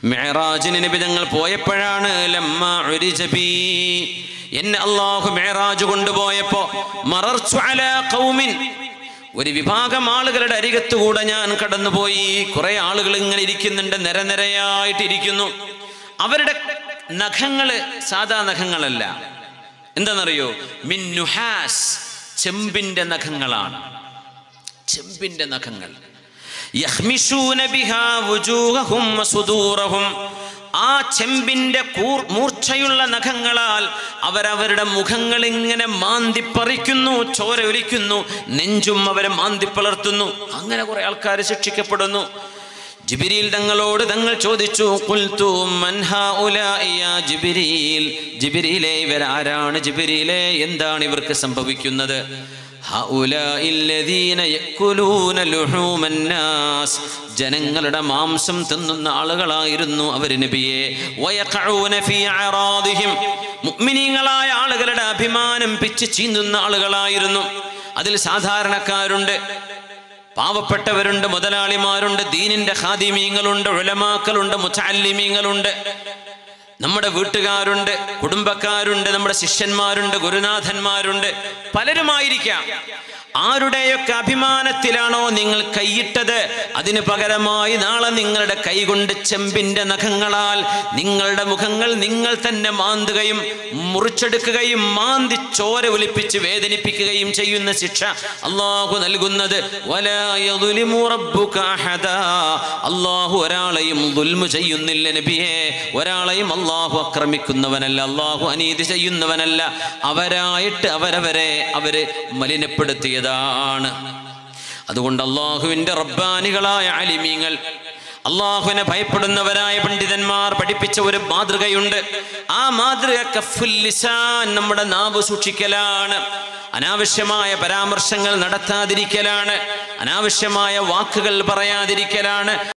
മിഅ്റാജിന് നബി തങ്ങൾ പോയപ്പോഴാണ് ലമ്മാ ഉരിജ ബി, എന്നെ അല്ലാഹു മിഅ്റാജ് കൊണ്ടുപോയപ്പോൾ മറർതു അലാ ഖൗമിൻ, ഒരു വിഭാഗം ആളുകളുടെ അരികത്തുകൂടെ ഞാൻ കടന്നുപോയി. കുറെ ആളുകൾ ഇങ്ങനെ ഇരിക്കുന്നുണ്ട്, നിരനിരയായിട്ട് ഇരിക്കുന്നു. അവരുടെ നഖങ്ങള് സാധാ നഖങ്ങളല്ല, എന്താണെന്നറിയോ? മിൻ നുഹാസ്, ചെമ്പിന്റെ നഖങ്ങളാണ്. ചെമ്പിന്റെ നഖങ്ങൾ. യഖ്മിശൂന ബിഹാ വുജൂഹഹും വസുദൂറഹും, ആ ചെമ്പിന്റെ മൂർച്ചയുള്ള നഖങ്ങളാൽ അവരവരുടെ മുഖങ്ങൾ ഇങ്ങനെ മാന്തിപ്പറിക്കുന്നു, ചോര ഒലിക്കുന്നു, നെഞ്ചും അവരെ മാന്തിപ്പളർത്തുന്നു. അങ്ങനെ കുറെ ആൾക്കാർ ശിക്ഷിക്കപ്പെടുന്നു. ജിബ്രീൽ തങ്ങളോട് തങ്ങൾ ചോദിച്ചു, ഖുൽതു മൻ ഹൗലാഇ യാ ജിബ്രീൽ, ജിബ്രീലേ ഇവരാരാണ്? ജിബ്രീലേ എന്താണ് ഇവർക്ക് സംഭവിക്കുന്നത്? ജനങ്ങളുടെ മാംസം തിന്നുന്ന ആളുകളായിരുന്നു അവർ നബിയെ. മുഅ്മിനീങ്ങളായ ആളുകളുടെ അഭിമാനം പിച്ച് ചീന്തുന്ന ആളുകളായിരുന്നു. അതിൽ സാധാരണക്കാരുണ്ട്, പാവപ്പെട്ടവരുണ്ട്, മുതലാളിമാരുണ്ട്, ദീനിന്റെ ഖാദിമീങ്ങളുണ്ട്, ഉലമാക്കളുണ്ട്, മുതഅല്ലിമീങ്ങളുണ്ട്, നമ്മുടെ വീട്ടുകാരുണ്ട്, കുടുംബക്കാരുണ്ട്, നമ്മുടെ ശിഷ്യന്മാരുണ്ട്, ഗുരുനാഥന്മാരുണ്ട്, പലരുമായിരിക്കാം. ആരുടെയൊക്കെ അഭിമാനത്തിലാണോ നിങ്ങൾ കൈയിട്ടത്, അതിന് പകരമായി നാളെ നിങ്ങളുടെ കൈകൊണ്ട് ചെമ്പിന്റെ നഖങ്ങളാൽ നിങ്ങളുടെ മുഖങ്ങൾ നിങ്ങൾ തന്നെ മാന്തുകയും മുറിച്ചെടുക്കുകയും മാന്തി ചോര ഒലിപ്പിച്ച് വേദനിപ്പിക്കുകയും ചെയ്യുന്ന ശിക്ഷ അല്ലാഹു നൽകുന്നത്. വലാ യദ്ലിമു റബ്ബുക അഹദാ, അല്ലാഹു ഒരാളെയും ദുൽമു ചെയ്യുന്നില്ല നബിയേ. ഒരാളെയും അല്ലാഹു ആക്രമിക്കുന്നവനല്ല, അല്ലാഹു അനീതി ചെയ്യുന്നവനല്ല. അവരായിട്ട് അവര് മലിനപ്പെടുത്തിയ ാണ്. അതുകൊണ്ട് അല്ലാഹുവിന്റെ റബ്ബാനികളായ ആലിമീങ്ങൾ, അല്ലാഹുവിനെ ഭയപ്പെടുന്നവരായ പണ്ഡിതന്മാർ പഠിപ്പിച്ച ഒരു മാതൃകയുണ്ട്. ആ മാതൃക കഫുൽ ലിസാൻ, നമ്മുടെ നാവ് സൂക്ഷിക്കലാണ്. അനാവശ്യമായ പരാമർശങ്ങൾ നടത്താതിരിക്കലാണ്, അനാവശ്യമായ വാക്കുകൾ പറയാതിരിക്കലാണ്.